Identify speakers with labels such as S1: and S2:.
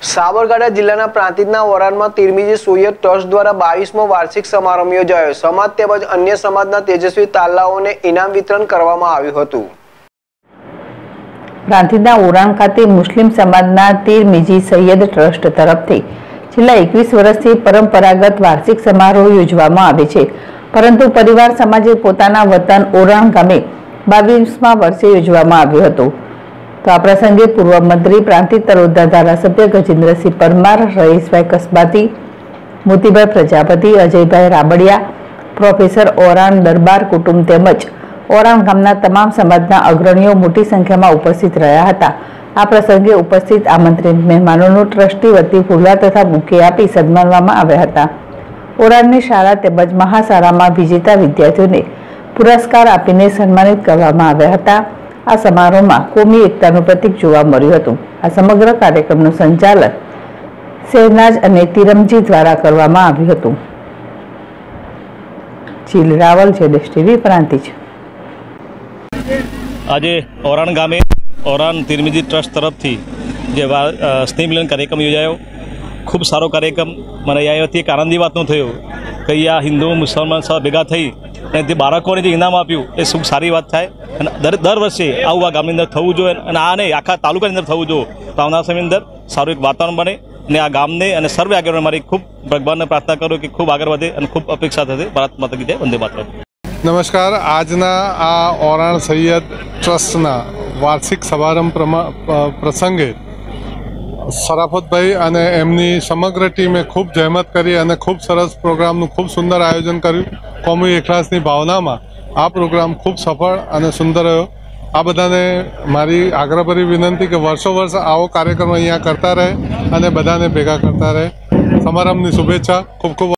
S1: Sabarkantha जिल्लाना प्रांतिजना ओरानमा 13મી Soyat trust द्वारा 22મો वार्षिक समारंभ योजायो। समाज तेमज अन्य समाजना तेजस्वी तालाओने इनाम वितरण करवामां आव्युं हतुं।
S2: प्रांतिजना ओराण खाते मुस्लिम समाजना 13મી सैयद ट्रस्ट तरफथी छेल्ला 21 वर्षथी परंपरागत वार्षिक समारोह योजवामां आवे छे, परंतु परिवार समाजे पोताना वतन ओराण गामे 22મા वर्षे योजवामां आव्यो हतो। तो आ प्रसंगे पूर्व मंत्री प्रांतिज तलोदा धारासभ्य गजेन्द्रसिंह परमार, रहीशभाई कसबाती, मोतीभाई प्रजापति, अजयभाई राबड़िया, प्रोफेसर ओराण दरबार कुटुंब तेमज ओराण गामना तमाम समाजना अग्रणीओ मोटी संख्यामां उपस्थित रह्या हता। आ प्रसंगे उपस्थित आमंत्रित मेहमानोनुं ट्रस्टी वती फूलहार तथा बुके आपी सन्मानवामां આવ્યા હતા। ओराणनी शाळा तेमज महाशाळामां विजेता विद्यार्थीओने पुरस्कार आपीने सन्मानित करवामां આવ્યા હતા। आ समारोह में कोमी एकतानुं प्रतीक जोवा मळ्युं हतुं। आ समग्र कार्यक्रमनुं संचालन शहनाज अने तिरमजी द्वारा करवामां आव्युं हतुं। चील रावल, जेडेश टीवी, प्रांतिज।
S3: आज ओराण गामे ओराण 13મી ट्रस्ट तरफथी जे स्नेह मिलन कार्यक्रम योजायो। खूब सारो कार्यक्रम મને અહીંયાથી એક આનંદની વાતનું થયું કે આ હિન્દુ મુસલમાન સૌ ભેગા થઈ અને તે બાળકોને જે ઇનામ આપ્યું એ ખૂબ સારી વાત થાય અને દર વર્ષે આવું આ ગામની અંદર થવું જોઈએ અને આ નહીં આખા તાલુકાની અંદર થવું જોઈએ તો આવનાર સમયની અંદર સારું એક વાતાવરણ બને અને આ ગામને અને સર્વે આગેવાનો મારી ખૂબ ભગવાનને પ્રાર્થના કરું કે ખૂબ આગળ વધે અને ખૂબ અપેક્ષા થશે। ભારત માતા की जय, वंदे मातरम।
S4: नमस्कार। आजना आ ओराण सैयद ट्रस्टना वार्षिक समारंभ प्रसंगे सराफत भाई अने एमनी समग्र टीमे खूब जहमत करी अने खूब सरस प्रोग्रामनु खूब सुंदर आयोजन कर्युं। कोमी एकलासनी भावनामां आ प्रोग्राम खूब सफल अने सुंदर रह्यो। आ बधाने मारी आग्रहभरी विनंती के वर्षो वर्ष आवो कार्यक्रम अहींया करता रहे अने बधाने भेगा करता रहे। समारंभनी शुभेच्छा। खूब खूब